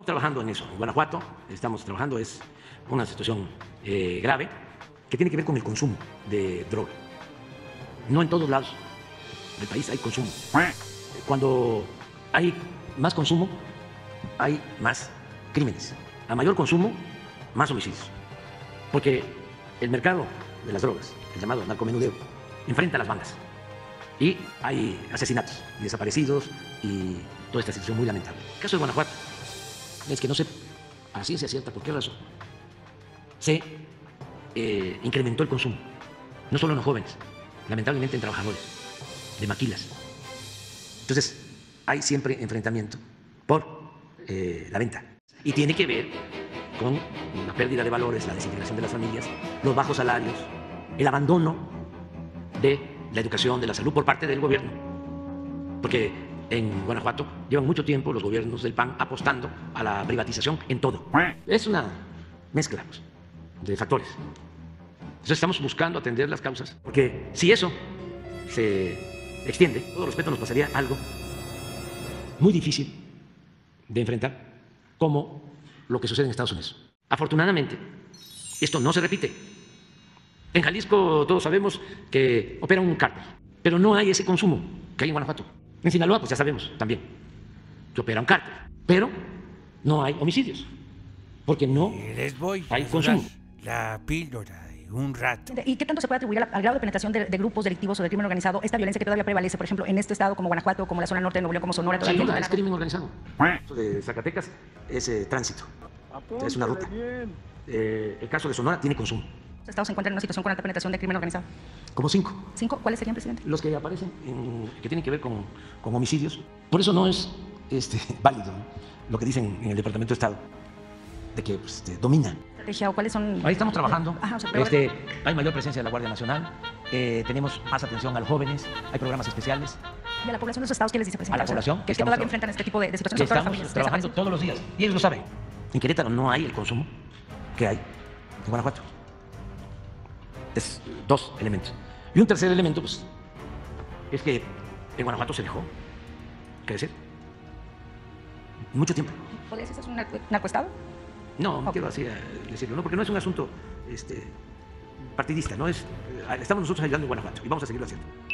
Trabajando en eso. En Guanajuato estamos trabajando, es una situación grave que tiene que ver con el consumo de droga. No en todos lados del país hay consumo. Cuando hay más consumo, hay más crímenes. A mayor consumo, más homicidios. Porque el mercado de las drogas, el llamado narcomenudeo, enfrenta a las bandas. Y hay asesinatos y desaparecidos y toda esta situación muy lamentable. El caso de Guanajuato es que no sé a ciencia cierta por qué razón se incrementó el consumo, no solo en los jóvenes, lamentablemente en trabajadores, de maquilas. Entonces, hay siempre enfrentamiento por la venta. Y tiene que ver con la pérdida de valores, la desintegración de las familias, los bajos salarios, el abandono de la educación, de la salud por parte del gobierno. Porque en Guanajuato llevan mucho tiempo los gobiernos del PAN apostando a la privatización en todo. Es una mezcla pues, de factores. Entonces estamos buscando atender las causas, porque si eso se extiende, con todo respeto, nos pasaría algo muy difícil de enfrentar, como lo que sucede en Estados Unidos. Afortunadamente, esto no se repite. En Jalisco todos sabemos que opera un cártel, pero no hay ese consumo que hay en Guanajuato. En Sinaloa, pues ya sabemos también que opera un cártel, pero no hay homicidios, porque no les voy hay a consumo. La píldora de un rato. ¿Y qué tanto se puede atribuir al grado de penetración de grupos delictivos o del crimen organizado esta violencia que todavía prevalece, por ejemplo, en este estado como Guanajuato, como la zona norte de Nuevo León, como Sonora? Sin duda, es crimen organizado. Eso de Zacatecas es tránsito, es una ruta. El caso de Sonora tiene consumo. Los estados se encuentran en una situación con alta penetración de crimen organizado. Como 5. ¿5? ¿Cuáles serían, presidente? Los que aparecen, que tienen que ver con homicidios. Por eso no es válido, ¿no?, lo que dicen en el Departamento de Estado, de que pues, domina. ¿O cuáles son? Ahí estamos trabajando. Ajá, o sea, hay mayor presencia de la Guardia Nacional, tenemos más atención a los jóvenes, hay programas especiales. ¿Y a la población de los estados qué les dice, presidente? A la población. Que todavía enfrentan este tipo de situaciones. Que estamos trabajando todos los días, y ellos lo saben. En Querétaro no hay el consumo que hay en Guanajuato. Es 2 elementos. Y un tercer elemento, pues, es que en Guanajuato se dejó crecer mucho tiempo. ¿Podría decirse un narcoestado? No quiero así decirlo, no, porque no es un asunto partidista, no es. Estamos nosotros ayudando en Guanajuato y vamos a seguirlo haciendo.